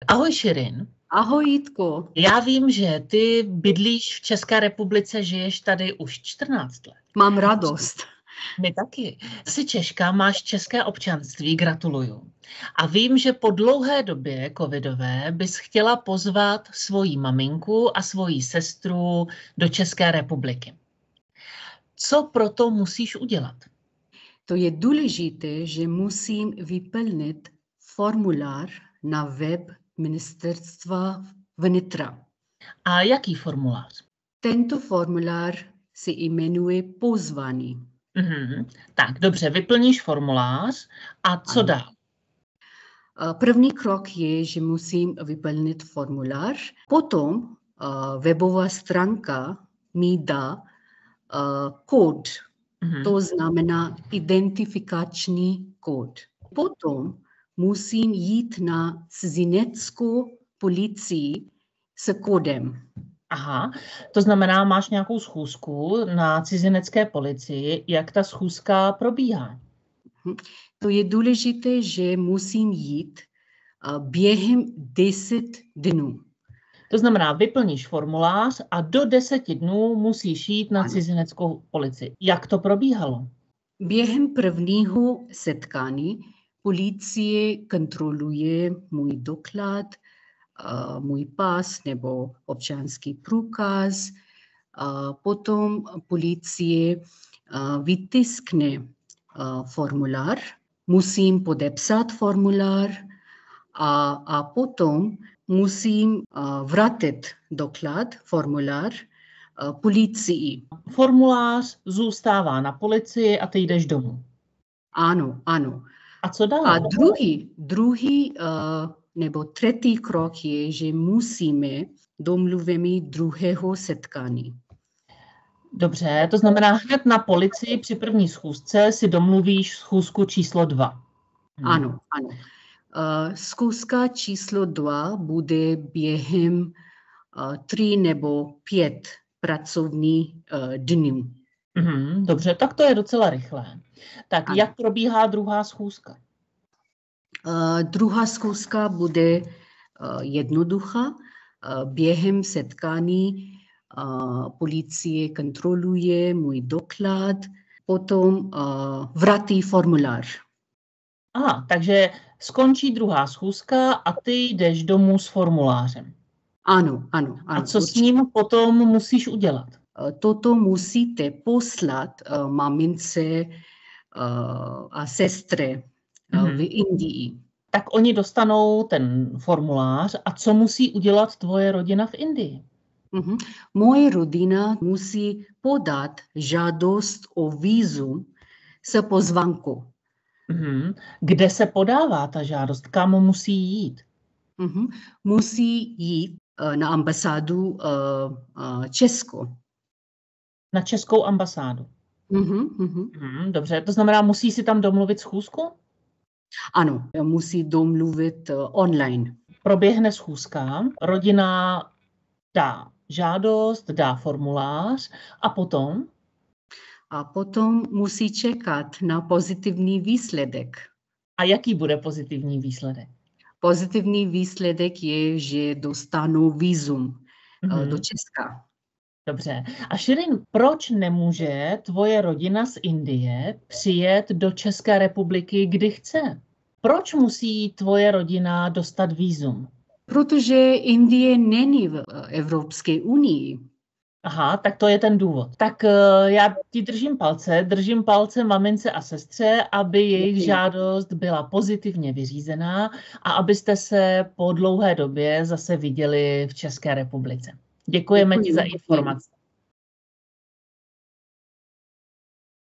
Ahoj Širin. Ahoj Jitko. Já vím, že ty bydlíš v České republice, žiješ tady už 14 let. Mám radost. My taky. Jsi Češka, máš české občanství, gratuluju. A vím, že po dlouhé době covidové bys chtěla pozvat svoji maminku a svoji sestru do České republiky. Co proto musíš udělat? To je důležité, že musím vyplnit formulář na web Ministerstva vnitra. A jaký formulář? Tento formulář se jmenuje pozvání. Tak, dobře, vyplníš formulář a co dál? První krok je, že musím vyplnit formulář. Potom webová stránka mi dá kód. To znamená identifikační kód. Potom musím jít na cizineckou policii s kódem. Aha, to znamená, máš nějakou schůzku na cizinecké policii. Jak ta schůzka probíhá? To je důležité, že musím jít během 10 dnů. To znamená, vyplníš formulář a do 10 dnů musíš jít na cizineckou policii. Jak to probíhalo? Během prvního setkání policie kontroluje můj doklad, můj pas nebo občanský průkaz. Potom policie vytiskne formulář, musím podepsat formulář a potom musím vrátit doklad, formulář policii. Formulář zůstává na policii a ty jdeš domů. Ano. A co dál? A druhý nebo třetí krok je, že musíme domluvit druhého setkání. Dobře, to znamená hned na policii při první schůzce si domluvíš schůzku číslo 2. Ano. Schůzka číslo 2 bude během 3 nebo 5 pracovních dnů. Dobře, tak to je docela rychlé. Tak jak probíhá druhá schůzka? Druhá schůzka bude jednoduchá. Během setkání policie kontroluje můj doklad, potom vrátí formulář. Aha, takže skončí druhá schůzka a ty jdeš domů s formulářem. Ano. A co s ním potom musíš udělat? Toto musíte poslat mamince a sestře v Indii. Tak oni dostanou ten formulář a co musí udělat tvoje rodina v Indii? Moje rodina musí podat žádost o vízum s pozvánkou. Kde se podává ta žádost? Kam musí jít? Musí jít na ambasádu Česko. Na českou ambasádu? Dobře, to znamená, musí si tam domluvit schůzku? Ano, musí domluvit online. Proběhne schůzka, rodina dá žádost, dá formulář a potom? A potom musí čekat na pozitivní výsledek. A jaký bude pozitivní výsledek? Pozitivní výsledek je, že dostanou vízum do Česka. Dobře. A Širin, proč nemůže tvoje rodina z Indie přijet do České republiky, kdy chce? Proč musí tvoje rodina dostat vízum? Protože Indie není v Evropské unii. Aha, tak to je ten důvod. Tak já ti držím palce mamince a sestře, aby jejich žádost byla pozitivně vyřízená a abyste se po dlouhé době zase viděli v České republice. Děkujeme ti za informaci.